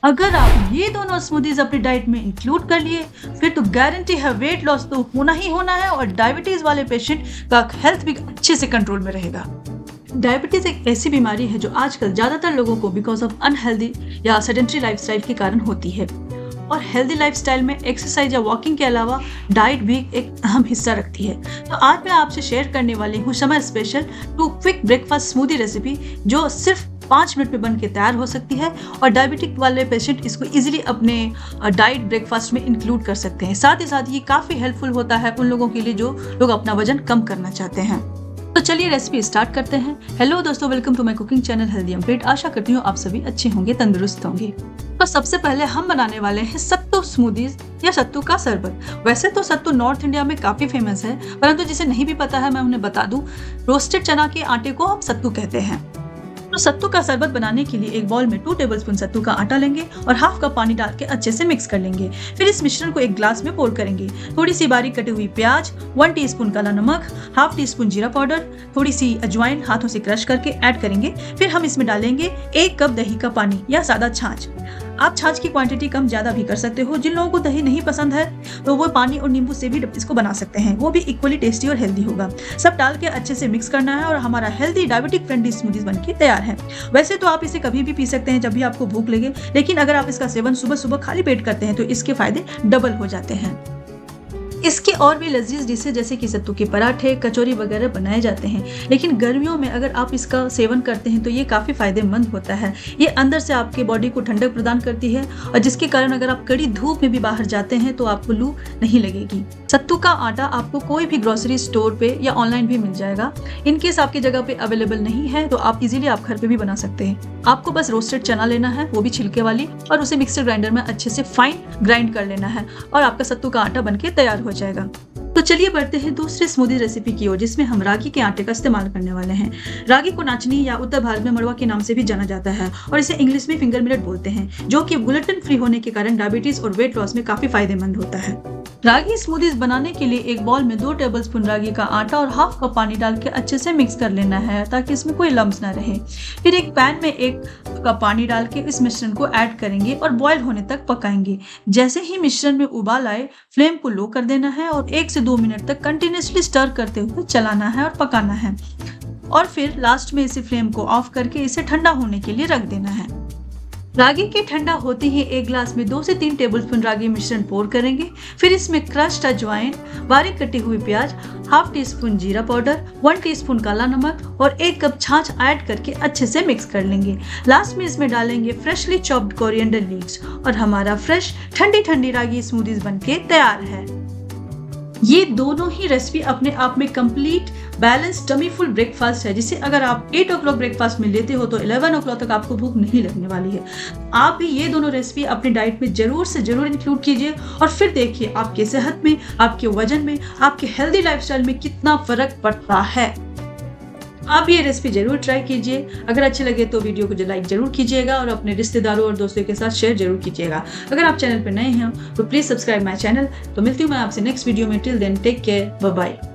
अगर आप ये दोनों स्मूदीज अपनी डाइट में इंक्लूड कर लिए फिर तो गारंटी है वेट लॉस तो होना ही होना है और डायबिटीज वाले पेशेंट का हेल्थ भी अच्छे से कंट्रोल में रहेगा। डायबिटीज एक ऐसी बीमारी है जो आजकल ज्यादातर लोगों को बिकॉज ऑफ अनहेल्दी या सेडेंटरी लाइफस्टाइल के कारण होती है और हेल्दी लाइफस्टाइल में एक्सरसाइज या वॉकिंग के अलावा डाइट भी एक अहम हिस्सा रखती है। तो आज मैं आपसे शेयर करने वाली हूँ summer special 2 quick breakfast smoothie recipe जो सिर्फ 5 मिनट में बन के तैयार हो सकती है और डायबिटिक वाले पेशेंट इसको इजीली अपने डाइट ब्रेकफास्ट में इंक्लूड कर सकते हैं। साथ ही साथ ये काफ़ी हेल्पफुल होता है उन लोगों के लिए जो लोग अपना वजन कम करना चाहते हैं। तो चलिए रेसिपी स्टार्ट करते हैं। हेलो दोस्तों, welcome to my cooking channel healthy plate. आशा करती हूँ आप सभी अच्छे होंगे, तंदुरुस्त होंगे। तो सबसे पहले हम बनाने वाले हैं सत्तू स्मूदीज या सत्तू का शरबत। वैसे तो सत्तू नॉर्थ इंडिया में काफी फेमस है, परंतु जिसे नहीं भी पता है मैं उन्हें बता दूं, रोस्टेड चना के आटे को हम सत्तू कहते हैं। तो सत्तू का शरबत बनाने के लिए एक बाउल में 2 टेबलस्पून सत्तू का आटा लेंगे और हाफ कप पानी डाल के अच्छे से मिक्स कर लेंगे। फिर इस मिश्रण को एक ग्लास में पोर करेंगे। थोड़ी सी बारीक कटी हुई प्याज, 1 टीस्पून काला नमक, हाफ टी-स्पून जीरा पाउडर, थोड़ी सी अजवाइन हाथों से क्रश करके ऐड करेंगे। फिर हम इसमें डालेंगे 1 कप दही का पानी या सादा छाछ। आप छाछ की क्वांटिटी कम ज्यादा भी कर सकते हो। जिन लोगों को दही नहीं पसंद है तो वो पानी और नींबू से भी इसको बना सकते हैं, वो भी इक्वली टेस्टी और हेल्दी होगा। सब डाल के अच्छे से मिक्स करना है और हमारा हेल्दी डायबिटिक फ्रेंडली स्मूदीज बनके तैयार है। वैसे तो आप इसे कभी भी पी सकते हैं जब भी आपको भूख लगे, लेकिन अगर आप इसका सेवन सुबह सुबह खाली पेट करते हैं तो इसके फायदे डबल हो जाते हैं। इसके और भी लजीज डिशेज जैसे कि सत्तू के पराठे, कचौरी वगैरह बनाए जाते हैं, लेकिन गर्मियों में अगर आप इसका सेवन करते हैं तो ये काफ़ी फायदेमंद होता है। ये अंदर से आपके बॉडी को ठंडक प्रदान करती है और जिसके कारण अगर आप कड़ी धूप में भी बाहर जाते हैं तो आपको लू नहीं लगेगी। सत्तू का आटा आपको कोई भी ग्रोसरी स्टोर पे या ऑनलाइन भी मिल जाएगा। इनकेस आपकी जगह पे अवेलेबल नहीं है तो आप इजीली आप घर पे भी बना सकते हैं। आपको बस रोस्टेड चना लेना है, वो भी छिलके वाली, और उसे मिक्सर ग्राइंडर में अच्छे से फाइन ग्राइंड कर लेना है और आपका सत्तू का आटा बनके तैयार हो जाएगा। तो चलिए बढ़ते हैं दूसरी स्मूदी रेसिपी की ओर, जिसमें हम रागी के आटे का इस्तेमाल करने वाले हैं। रागी को नाचनी या उत्तर भारत में मड़वा के नाम से भी जाना जाता है और इसे इंग्लिश में फिंगर मिलेट बोलते हैं, जो कि ग्लूटेन फ्री होने के कारण डायबिटीज और वेट लॉस में काफी फायदेमंद होता है। रागी स्मूदीज बनाने के लिए एक बाउल में 2 टेबलस्पून रागी का आटा और हाफ कप पानी डाल के अच्छे से मिक्स कर लेना है ताकि इसमें कोई लम्स ना रहे। फिर एक पैन में 1 कप पानी डाल के इस मिश्रण को ऐड करेंगे और बॉयल होने तक पकाएंगे। जैसे ही मिश्रण में उबाल आए फ्लेम को लो कर देना है और 1 से 2 मिनट तक कंटिन्यूसली स्टर करते हुए चलाना है और पकाना है और फिर लास्ट में इसे फ्लेम को ऑफ करके इसे ठंडा होने के लिए रख देना है। रागी के ठंडा होते ही एक ग्लास में 2 से 3 टेबलस्पून रागी मिश्रण पोर करेंगे। फिर इसमें क्रश्ड अजवाइन, बारीक कटी हुई प्याज, हाफ टी-स्पून जीरा पाउडर, 1 टीस्पून काला नमक और 1 कप छाछ ऐड करके अच्छे से मिक्स कर लेंगे। लास्ट में इसमें डालेंगे फ्रेशली चॉप्ड कोरिएंडर लीव्स और हमारा फ्रेश ठंडी ठंडी रागी स्मूदीज बनके तैयार है। ये दोनों ही रेसिपी अपने आप में complete balance tummy full breakfast है, जिसे अगर आप 8 o'clock ब्रेकफास्ट में लेते हो तो 11 o'clock तक आपको भूख नहीं लगने वाली है। आप भी ये दोनों रेसिपी अपनी डाइट में जरूर से जरूर इंक्लूड कीजिए और फिर देखिए आपके सेहत में, आपके वजन में, आपके हेल्दी लाइफस्टाइल में कितना फर्क पड़ता है। आप ये रेसिपी जरूर ट्राई कीजिए। अगर अच्छे लगे तो वीडियो को लाइक जरूर कीजिएगा और अपने रिश्तेदारों और दोस्तों के साथ शेयर जरूर कीजिएगा। अगर आप चैनल पर नए हैं तो प्लीज सब्सक्राइब माय चैनल। तो मिलती हूँ मैं आपसे नेक्स्ट वीडियो में। Till then take care, bye bye.